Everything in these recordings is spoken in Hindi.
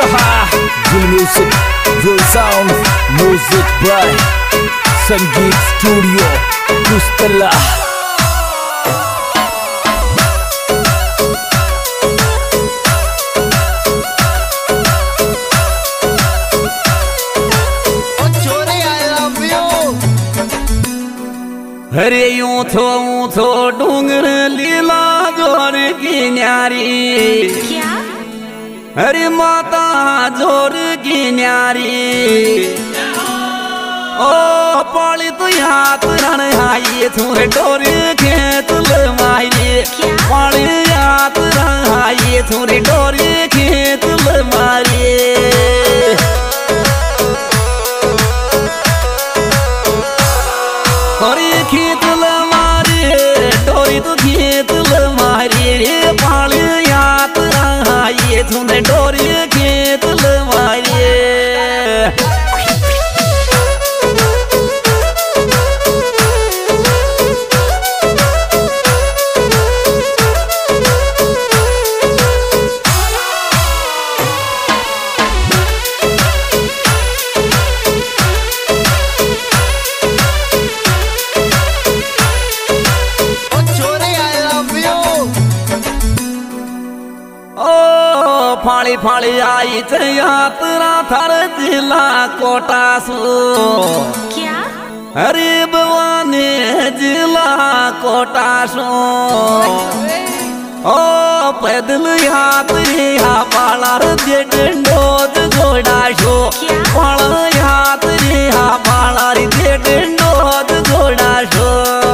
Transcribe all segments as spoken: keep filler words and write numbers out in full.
Real music, real sound, music by Sangeet Studio, Kustala. अरे यूं थो यूं थो डूंगर लीला जोर की न्यारी क्या? अरे माता जोर की न्यारी ओ पाली तो हाथ रण आई थोड़े डोर खेत मारी पाली हाथ रण आई थोड़े डोर खेत मारी खेत मारी डोरी तो खेत मारी रे पाल यात ये तुमने डोरी खेत मारी फाड़ी फाड़ी आई थे यात्रा थर जिला कोटा सो क्या? अरे भवानी जिला कोटा सो ओ पैदल यात्री हा पालार जेडोज गोड़ा सो पाला यात्री हा पालार जेडोज गोड़ा सो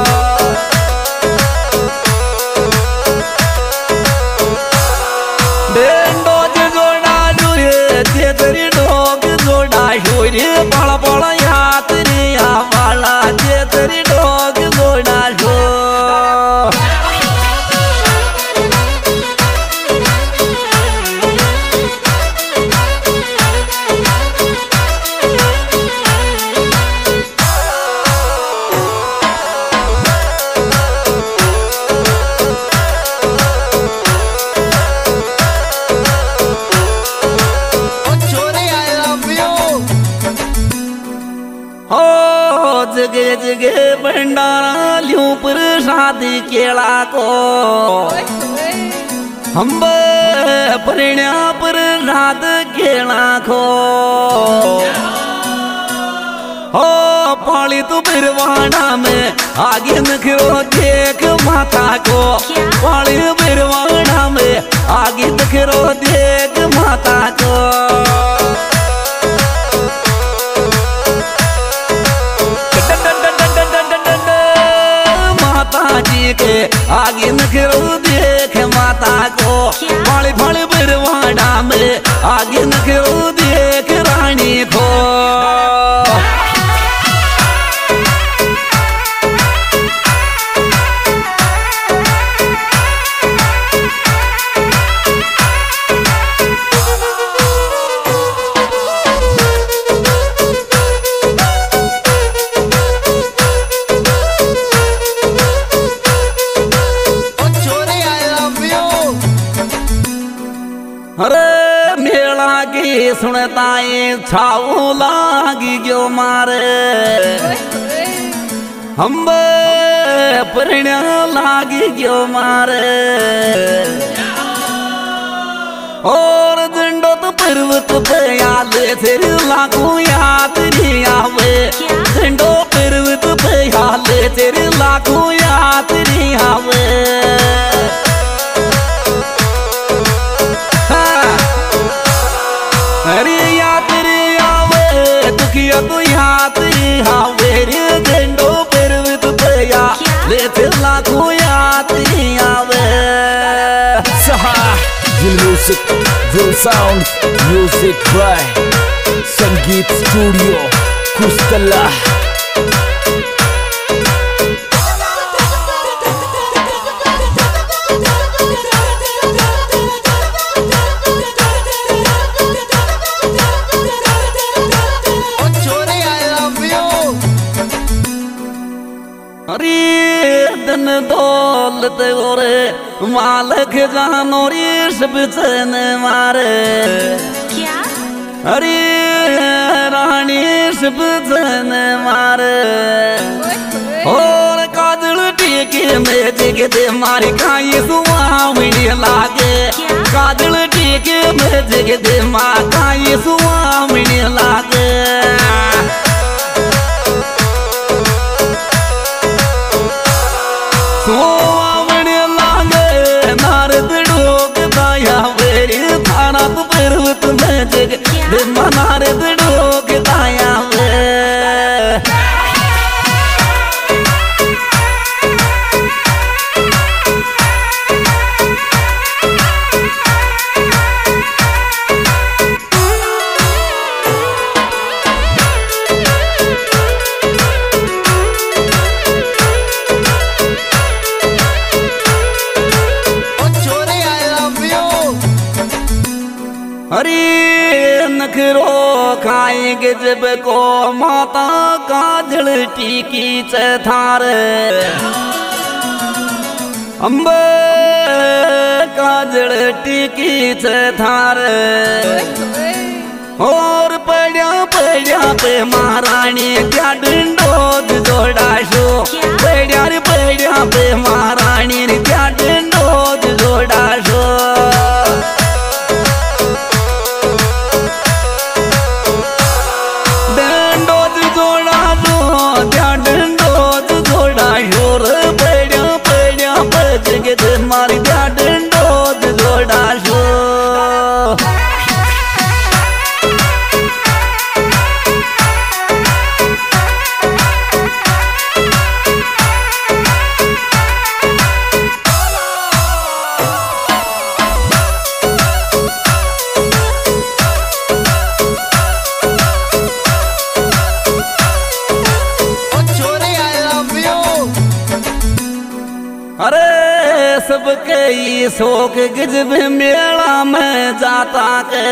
बड़ा बड़ा यात्री वाला जे तेरी डोग गोड़ा लो जगे जगे भंडारा लियो प्रसाद केला को हम परिण्या प्रसाद केला को हो पाली तो बिरवाड़ा में आगे नखरो देख माता को पाली बिरवाड़ा में आगे नखरो देख माता को जी के आगे नखरो देख माता को फाड़ी फाड़ी बिरवाड़ा में आगे नखरो देख रानी को अरे मेला की सुनता छाऊ लागी गयो मारे हम परिण्या लागी गयो मारे और झंडो तो पर्वत पे आले फिर लाखों यात्री आवे झंडो पर्वत पे आले फिर लाखों यात्री आवे अरे यात्री आवे दुखिया तो यात्री आवे रे झंडो पर्वत पे ले फिर लाखों यात्री आवे Real music, real sound, music by Sangeet Studio, Kustala. धन दौलत और मालक जानो रे सब चन मारे क्या? अरे रानी शब्दन मार और काजल टीके में जगते मारी खाई सुहावनी लागे काजल टीके में जगते माँ खाई सुहावनी लागे सुहावनी लागे नारद डोक दाया वेरी थाना तो पर्वत में जगते माँ नारद डोक दाया वे अरे नखरो खाएंगे जब को माता काजल टीकी थार अम्बे काजल टीकी थार और पड़ा पड़ा पे महारानी क्या डंडोद जोड़ाशो पड़ा रे पड़ा पे महारानी क्या डंडोद जोड़ाशो मारी डंडोद जोड़ाशो अरे सबके ये शोक गिजब मेला में जाता के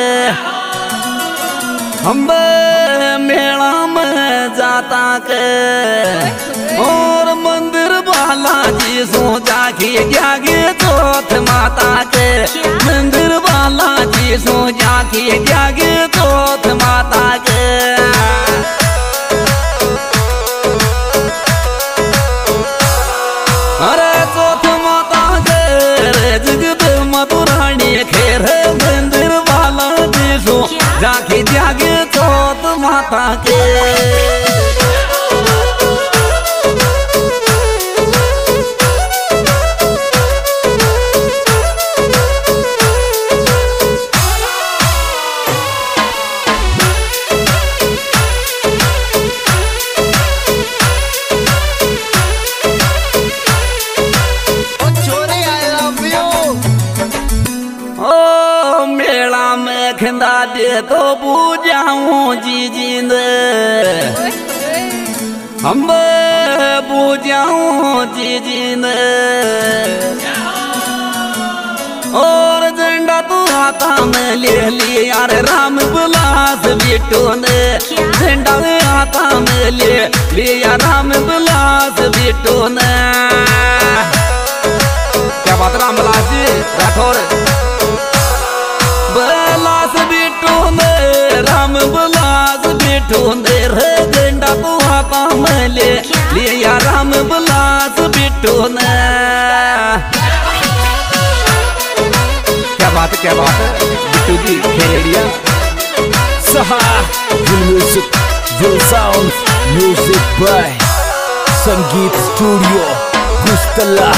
हम मेला में जाता के और मंदिर बालाजी सो जाके जागे चौथ माता के मंदिर बालाजी सो जाके जागे चौथ माता के अरे चौथ माता के जगत मधुरानी खेर मंदिर वाला देशो जाके जागे चौथ माता के खंदा दे तो पूजाऊं जी जिंद हम पूजाऊं जी जिंद और झंडा तू हाथा में ले लिए यार राम बिलास बिट्टू ने झंडा हाथा में ले लिया राम बिलास बिट्टू ने क्या बात राम बिलास जी राठौर बलास बिट्टू ने राम बलास बिट्टू ने रे झंडा तू हाथा में ले लिया राम बलास बिट्टू ने क्या बात है क्या बात है बिट्टू जी खेलिया सहा म्यूजिक विल sound music by Sangeet studio कुस्तला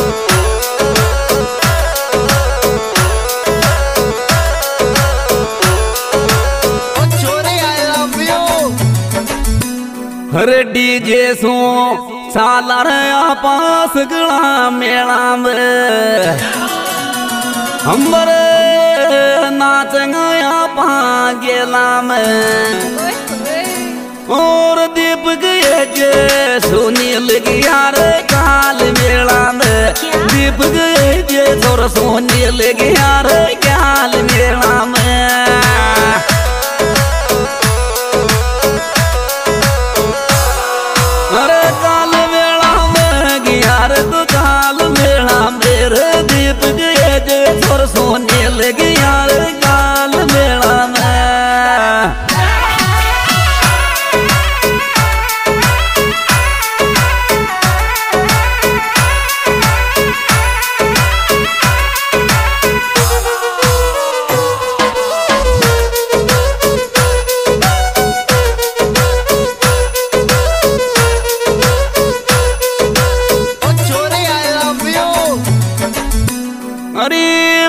हरे डीजे सो साला पास गला मेला में हमरे नाचंगा पा गेला में और दीप गए जे सुनील गया रे काल मेला में दीप गए जे थोड़ा सुनील गया रे काल मेला में सोने लगे यार काल मेला में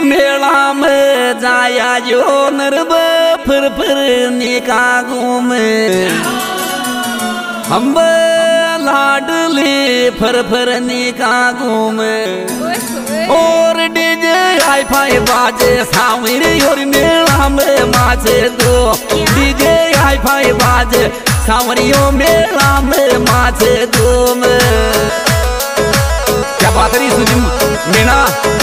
मेला में जाया जो नरब फिर फिर निका घूमे हम लाडली फिर फिर निका घूमे और डीजे हाई फाई बाजे सावरी और मेला में माचे दो डीजे हाई फाई बाजे सावरियों मेला में माचे दो में क्या बात रही सुजिम मीना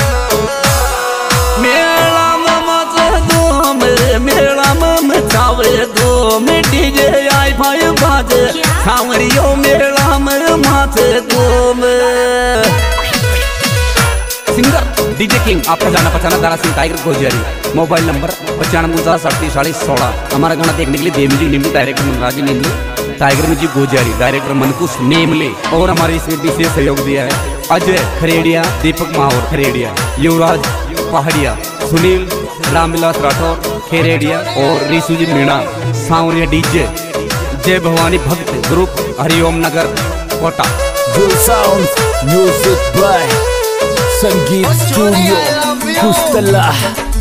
मेला में माचे दो मेरे मेला में मचावे दो में डीजे हाई फाई बाजे सावरियों मेला में माचे दो में सिंगर डीजे किंग आपका जाना पहचाना Dara Singh tiger Gojiyari mobile number पचानवे उनचास अड़तीस चालीस सोलह। हमारा गाना देखने के लिए देवजी नेमले director Manraj Nemle tiger music Gojiyari director Mankush Nemle और हमारे इसमें विशेष सहयोग दिया है अजय खरेड़िया दीपक माहौर खरेड़िया युवराज पहाड़िया सुनील रामविलास राठौर खेरेड़िया और रिशुजी मीणा सांवरिया DJ Jai Bhavani Bhakt group Hariom Nagar Kota. Full sound music by Sangeet studio कुस्तला।